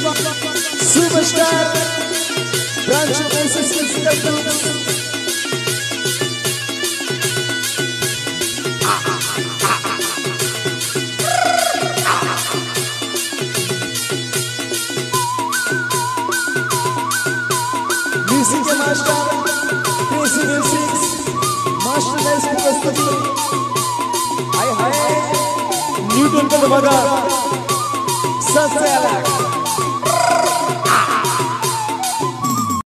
Superstar Branch of SSS Music Master Crazy Music Master Nice प्रस्तुति हाय हाय Newton का बघा सबसे अलग